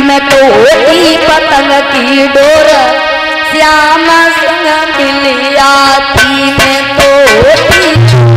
में तो होती पतंग की डोर, श्याम संग मिली आती में तो होती।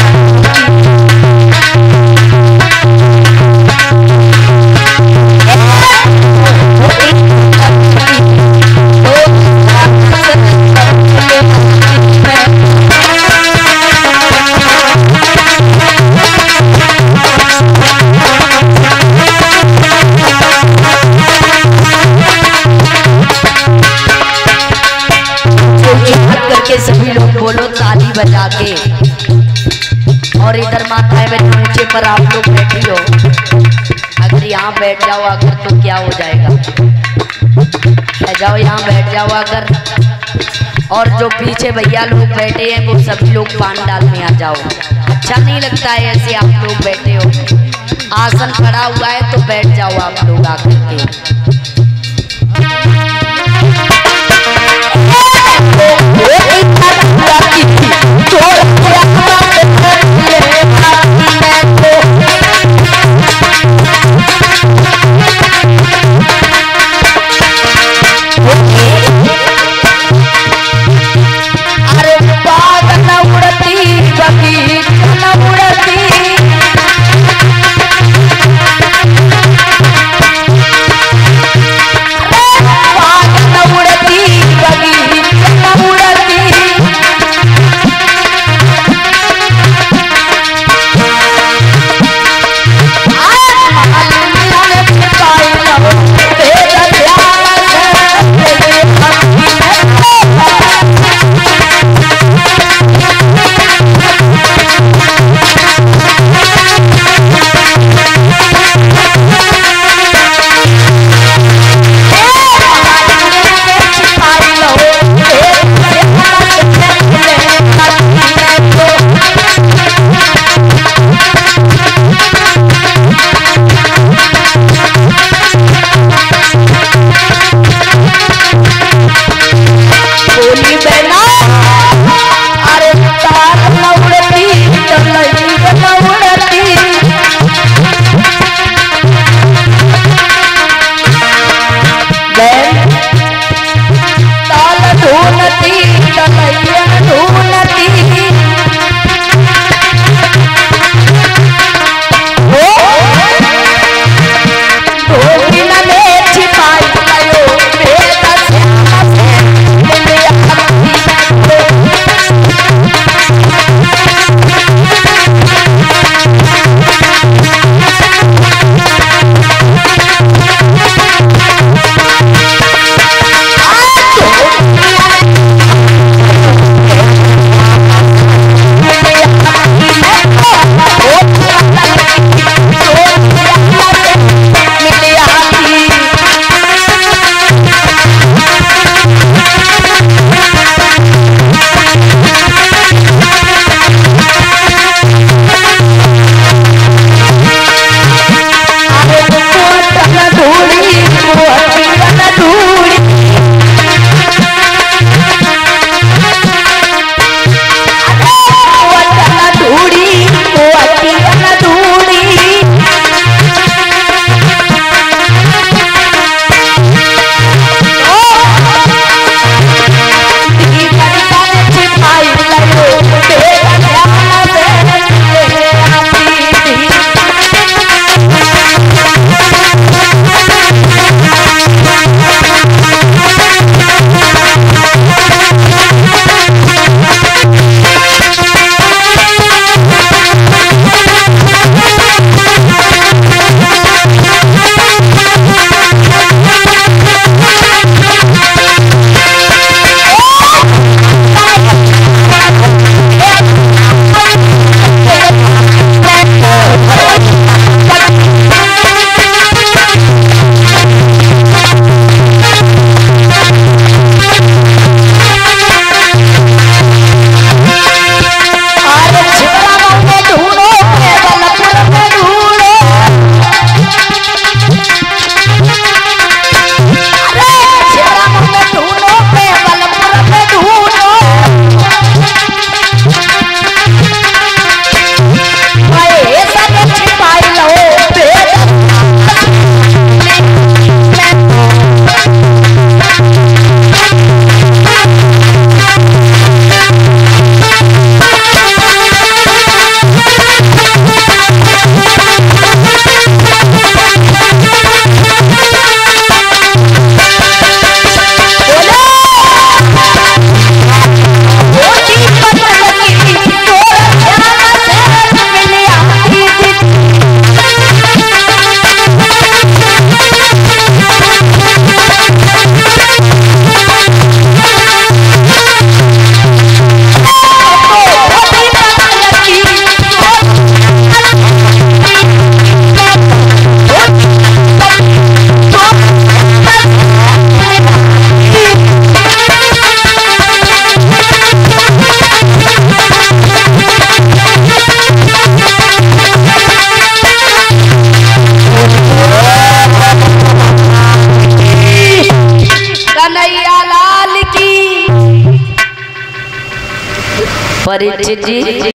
सभी लोग बोलो ताली बजा के। और इधर माताएं बहन नीचे पर आप लोग बैठी हो, अगर यहाँ बैठ जाओ अगर तो क्या हो जाएगा, बैठ जाओ यहाँ बैठ जाओ अगर। और जो पीछे भैया लोग बैठे हैं वो सभी लोग पांडाल में आ जाओ। अच्छा नहीं लगता है ऐसे आप लोग बैठे हो, आसन पड़ा हुआ है तो बैठ जाओ आप लोग आकर के। कन्हैया लाल की। परीक्षित जी